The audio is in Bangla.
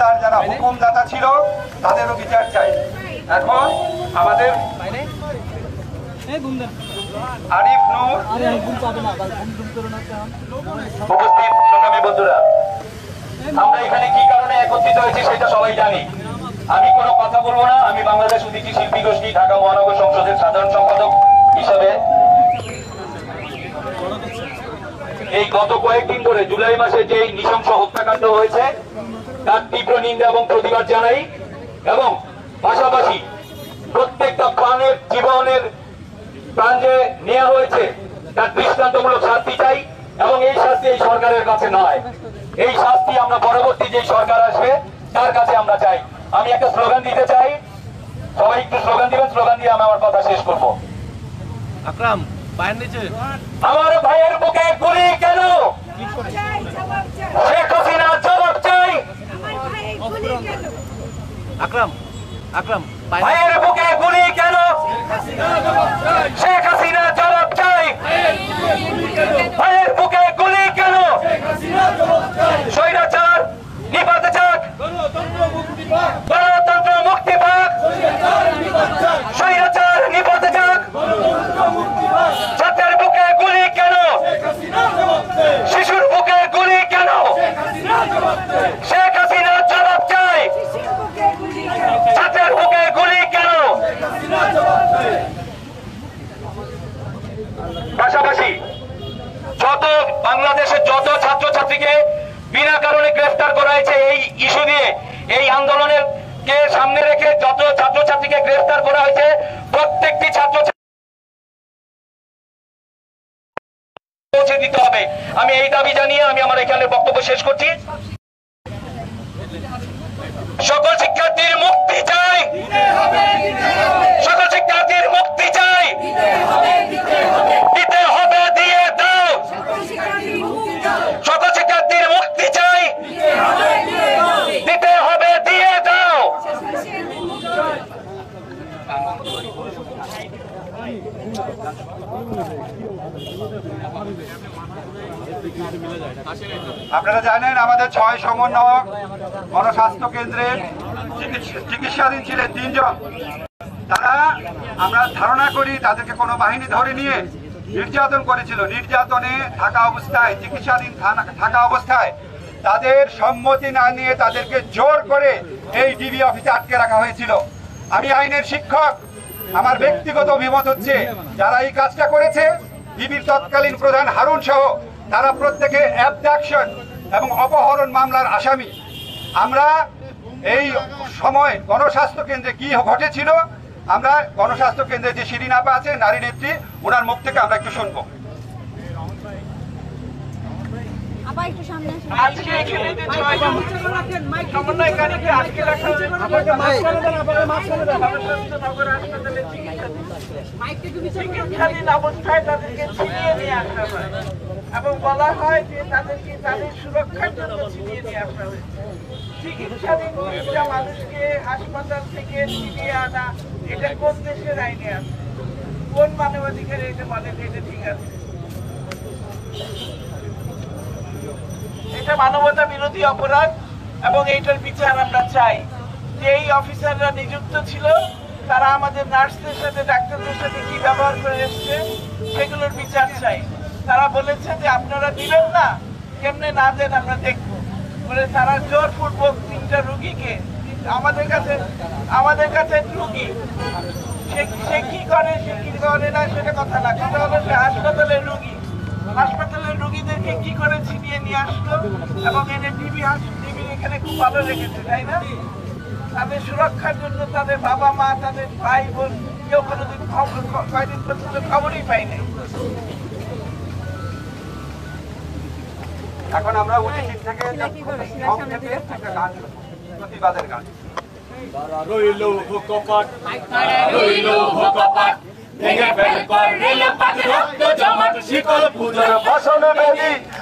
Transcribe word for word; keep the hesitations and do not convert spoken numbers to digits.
হত্যার যারা হুকুমদাতা ছিল তাদেরও বিচার চাই। এখন আমাদের আরিফ নূর উপস্থিত সংগ্রামী বন্ধুরা, আমরা এখানে কি কারণে একত্রিত হয়েছি সেটা সবাই জানি। আমি কোনো কথা বলবো না। আমি বাংলাদেশ অতিথি শিল্পী গোষ্ঠী ঢাকা মহানগর সংসদের সাধারণ সম্পাদক হিসাবে এই গত কয়েকদিন ধরে জুলাই মাসে যে নৃশংস হত্যাকাণ্ড হয়েছে তার তীব্র নিন্দা এবং প্রতিবাদ জানাই, এবং পাশাপাশি প্রত্যেকটা প্রাণের জীবনের প্রাণ যে নেওয়া হয়েছে তার দৃষ্টান্তমূলক শাস্তি চাই, এবং এই শাস্তি এই সরকারের কাছে নয়, এই শাস্তি আমরা পরবর্তী যে সরকার আসবে তার কাছে আমরা চাই। আমি একটা স্লোগান দিতে চাই, সবাই একটু স্লোগান দিবেন, স্লোগান দিয়ে আমি আমার কথা শেষ করবো। আকরাম পায়ের নিচে আমার ভাইয়ের বুকে গুলি কেন? শেখ হাসিনা জবাব চাই। আকরাম আকরাম ভাইয়ের বুকে গুলি কেন? শেখ হাসিনা জবাব চাই। ভাইয়ের বুকে গুলি কেন? স্বৈরাচার নিপাতে যাক, গণতন্ত্র মুক্তি পাক, স্বৈরাচার নিপাতে যাক। ছাত্রের বুকে গুলি কেন? শিশুর বুকে গুলি কেন? শেখ হাসিনা জবাব চাই। ছাত্রের বুকে গুলি কেন? পাশাপাশি যত বাংলাদেশের যত ছাত্রছাত্রীকে বিনা কারণে গ্রেফতার করা হয়েছে এই ইস্যু নিয়ে, এই আন্দোলনের কে সামনে রেখে যত ছাত্রছাত্রীকে গ্রেফতার করা হয়েছে প্রত্যেকটি ছাত্র পৌঁছে দিতে হবে। আমি এই দাবি জানিয়ে আমি আমার এখানে বক্তব্য শেষ করছি। সকল শিক্ষার্থীর মুক্তি চাই, সকল শিক্ষার্থীর মুক্তি চাই। দিতে হবে, দিয়ে দাও। সকল শিক্ষার্থীর মুক্তি চাই, দিতে হবে, দিয়ে দাও। আপনারা জানেন আমাদের ছয় সমন্বয়ক গণস্বাস্থ্য কেন্দ্রে চিকিৎসাধীন ছিলেন তিনজন। তারা আমরা ধারণা করি তাদেরকে কোনো বাহিনী ধরে নিয়ে নির্যাতন করেছিল। নির্যাতনে থাকা অবস্থায়, চিকিৎসাধীন থাকা অবস্থায় তাদের সম্মতি না নিয়ে তাদেরকে জোর করে এই ডিবি অফিসে আটকে রাখা হয়েছিল। আমি আইনের শিক্ষক, আমার ব্যক্তিগত অভিমত হচ্ছে যারা এই কাজটা করেছে ডিবির তৎকালীন প্রধান হারুন সহ তারা প্রত্যেকে অ্যাবডাকশন এবং অপহরণ মামলার আসামি। আমরা এই সময় গণস্বাস্থ্য কেন্দ্রে কি ঘটেছিল আমরা গণস্বাস্থ্য কেন্দ্রে যে শিরিন আপা আছে নারী নেত্রী, ওনার মুখ থেকে আমরা একটু শুনবো। আজকে এখানে যে ছয়জন সমন্বয়কারীকে আটকে রাখা হয়েছে চিকিৎসাধীন অবস্থায় তাদেরকে ছিনিয়ে নিয়ে আসা হয় এবং বলা হয় যে তাদেরকে তাদের সুরক্ষার জন্য ছিনিয়ে নিয়ে আসা হয়েছে। চিকিৎসাধীন একটা মানুষকে হাসপাতাল থেকে ছিনিয়ে আনা এটা কোন দেশের আইনে আছে? কোন মানবাধিকারে এটা বলে যে এটা ঠিক আছে? এটা মানবতা বিরোধী অপরাধ এবং এইটার বিচার আমরা চাই। যে এই অফিসাররা নিযুক্ত ছিল তারা আমাদের নার্সদের সাথে ডাক্তারদের সাথে কি ব্যবহার করে এসছে সেগুলোর বিচার চাই। তারা বলেছে যে আপনারা দিবেন না, কেমনে না দেন আমরা দেখবো বলে তারা জোরপূর্বক তিনটা রুগীকে আমাদের কাছে আমাদের কাছে রুগী সে কি করে সে কি করে না সেটা কথা না, কথা হলো সে হাসপাতালের রুগী। হাসপাতালের রোগীদেরকে কি করে ছিনিয়ে নিয়ে আসলো এবং এনে ডিবি ডিবি এখানে খুব ভালো রেখেছে, তাই না? তাদের সুরক্ষার জন্য তাদের বাবা মা, তাদের ভাই বোন কেউ কোনোদিন কয়দিন পর্যন্ত খবরই পাই নাই। এখন আমরা উচিত থেকে একটা গান, প্রতিবাদের গান। রইল কপাট, রইল কপাট, ভেঙে ফেল কর রেল পাট, রক্ত জমাট শিকল পূজার বাসন বেদি